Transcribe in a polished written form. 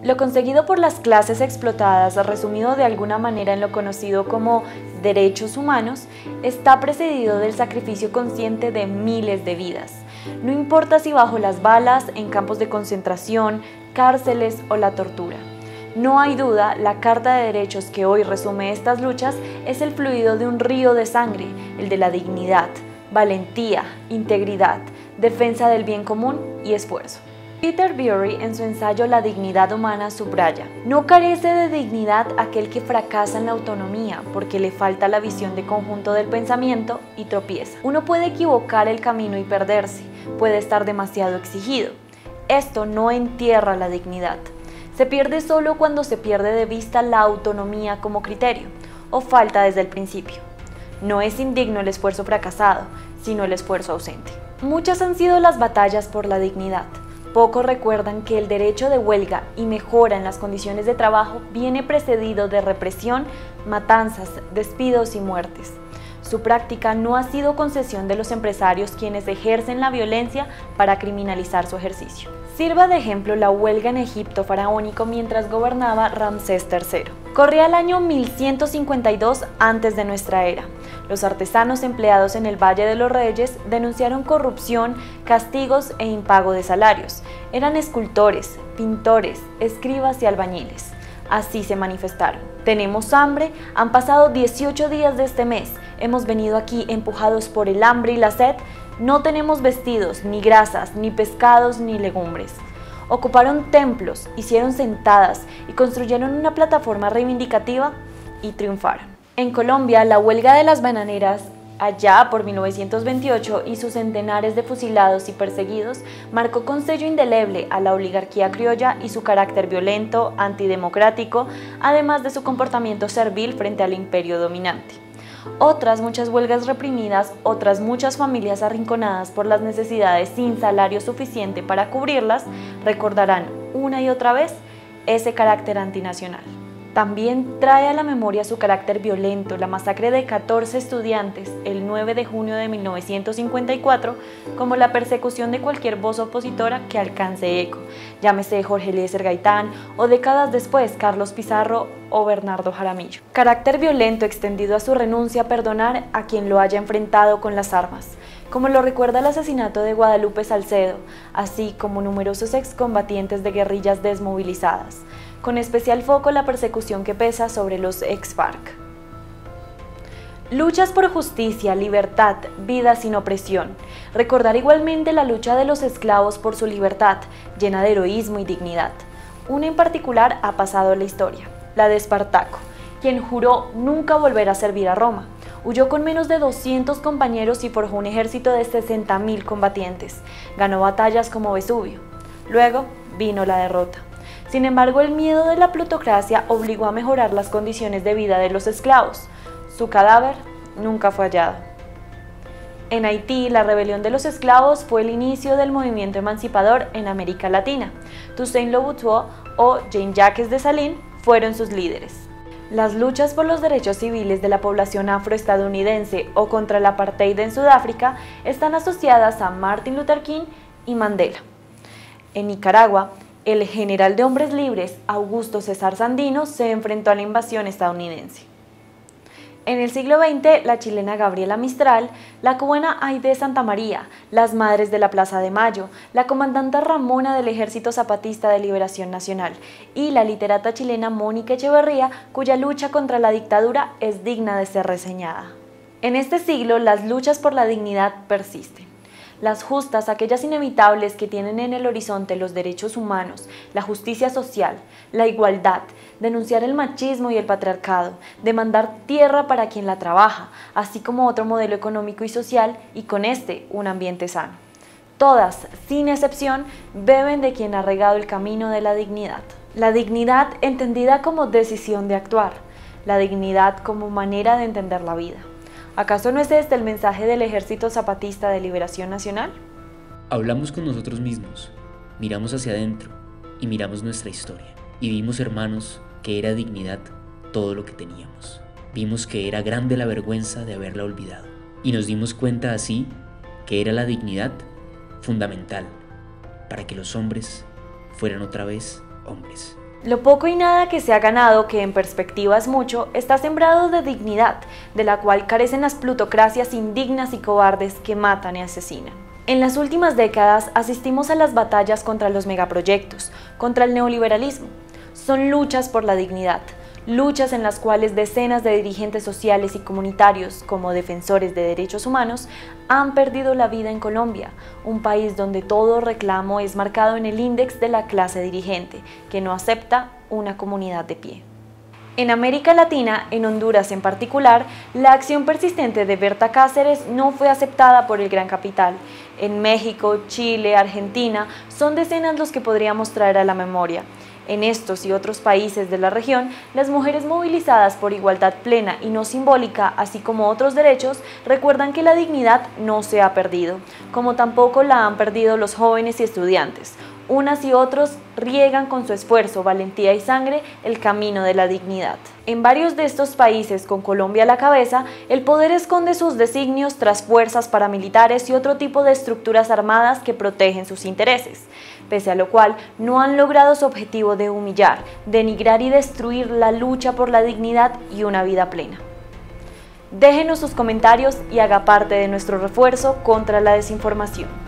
Lo conseguido por las clases explotadas, resumido de alguna manera en lo conocido como derechos humanos, está precedido del sacrificio consciente de miles de vidas. No importa si bajo las balas, en campos de concentración, cárceles o la tortura. No hay duda, la Carta de Derechos que hoy resume estas luchas es el fluido de un río de sangre, el de la dignidad, valentía, integridad, defensa del bien común y esfuerzo. Peter Bury, en su ensayo La dignidad humana, subraya: no carece de dignidad aquel que fracasa en la autonomía porque le falta la visión de conjunto del pensamiento y tropieza. Uno puede equivocar el camino y perderse, puede estar demasiado exigido. Esto no entierra la dignidad. Se pierde solo cuando se pierde de vista la autonomía como criterio, o falta desde el principio. No es indigno el esfuerzo fracasado, sino el esfuerzo ausente. Muchas han sido las batallas por la dignidad. Pocos recuerdan que el derecho de huelga y mejora en las condiciones de trabajo viene precedido de represión, matanzas, despidos y muertes. Su práctica no ha sido concesión de los empresarios quienes ejercen la violencia para criminalizar su ejercicio. Sirva de ejemplo la huelga en Egipto faraónico mientras gobernaba Ramsés III. Corría el año 1152 antes de nuestra era. Los artesanos empleados en el Valle de los Reyes denunciaron corrupción, castigos e impago de salarios. Eran escultores, pintores, escribas y albañiles. Así se manifestaron: tenemos hambre, han pasado 18 días de este mes, hemos venido aquí empujados por el hambre y la sed, no tenemos vestidos, ni grasas, ni pescados, ni legumbres. Ocuparon templos, hicieron sentadas y construyeron una plataforma reivindicativa y triunfaron. En Colombia, la huelga de las bananeras, allá por 1928, y sus centenares de fusilados y perseguidos, marcó con sello indeleble a la oligarquía criolla y su carácter violento, antidemocrático, además de su comportamiento servil frente al imperio dominante. Otras muchas huelgas reprimidas, otras muchas familias arrinconadas por las necesidades sin salario suficiente para cubrirlas, recordarán una y otra vez ese carácter antinacional. También trae a la memoria su carácter violento la masacre de 14 estudiantes el 9 de junio de 1954, como la persecución de cualquier voz opositora que alcance eco, llámese Jorge Eliezer Gaitán o décadas después Carlos Pizarro o Bernardo Jaramillo. Carácter violento extendido a su renuncia a perdonar a quien lo haya enfrentado con las armas, como lo recuerda el asesinato de Guadalupe Salcedo, así como numerosos excombatientes de guerrillas desmovilizadas, con especial foco la persecución que pesa sobre los ex-FARC. Luchas por justicia, libertad, vida sin opresión. Recordar igualmente la lucha de los esclavos por su libertad, llena de heroísmo y dignidad. Una en particular ha pasado a la historia, la de Espartaco, quien juró nunca volver a servir a Roma. Huyó con menos de 200 compañeros y forjó un ejército de 60.000 combatientes. Ganó batallas como Vesubio. Luego vino la derrota. Sin embargo, el miedo de la plutocracia obligó a mejorar las condiciones de vida de los esclavos. Su cadáver nunca fue hallado. En Haití, la rebelión de los esclavos fue el inicio del movimiento emancipador en América Latina. Toussaint Louverture o Jean-Jacques Dessalines fueron sus líderes. Las luchas por los derechos civiles de la población afroestadounidense o contra el apartheid en Sudáfrica están asociadas a Martin Luther King y Mandela. En Nicaragua, el general de hombres libres, Augusto César Sandino, se enfrentó a la invasión estadounidense. En el siglo XX, la chilena Gabriela Mistral, la cubana Aide Santamaría, las madres de la Plaza de Mayo, la comandante Ramona del Ejército Zapatista de Liberación Nacional y la literata chilena Mónica Echeverría, cuya lucha contra la dictadura es digna de ser reseñada. En este siglo, las luchas por la dignidad persisten. Las justas, aquellas inevitables que tienen en el horizonte los derechos humanos, la justicia social, la igualdad, denunciar el machismo y el patriarcado, demandar tierra para quien la trabaja, así como otro modelo económico y social y con este un ambiente sano. Todas, sin excepción, beben de quien ha regado el camino de la dignidad. La dignidad entendida como decisión de actuar, la dignidad como manera de entender la vida. ¿Acaso no es este el mensaje del Ejército Zapatista de Liberación Nacional? Hablamos con nosotros mismos, miramos hacia adentro y miramos nuestra historia. Y vimos, hermanos, que era dignidad todo lo que teníamos. Vimos que era grande la vergüenza de haberla olvidado. Y nos dimos cuenta así que era la dignidad fundamental para que los hombres fueran otra vez hombres. Lo poco y nada que se ha ganado, que en perspectiva es mucho, está sembrado de dignidad, de la cual carecen las plutocracias indignas y cobardes que matan y asesinan. En las últimas décadas asistimos a las batallas contra los megaproyectos, contra el neoliberalismo. Son luchas por la dignidad, luchas en las cuales decenas de dirigentes sociales y comunitarios, como defensores de derechos humanos, han perdido la vida en Colombia, un país donde todo reclamo es marcado en el índice de la clase dirigente, que no acepta una comunidad de pie. En América Latina, en Honduras en particular, la acción persistente de Berta Cáceres no fue aceptada por el gran capital. En México, Chile, Argentina, son decenas los que podríamos traer a la memoria. En estos y otros países de la región, las mujeres movilizadas por igualdad plena y no simbólica, así como otros derechos, recuerdan que la dignidad no se ha perdido, como tampoco la han perdido los jóvenes y estudiantes. Unas y otros riegan con su esfuerzo, valentía y sangre el camino de la dignidad. En varios de estos países, con Colombia a la cabeza, el poder esconde sus designios tras fuerzas paramilitares y otro tipo de estructuras armadas que protegen sus intereses, pese a lo cual no han logrado su objetivo de humillar, denigrar y destruir la lucha por la dignidad y una vida plena. Déjenos sus comentarios y haga parte de nuestro refuerzo contra la desinformación.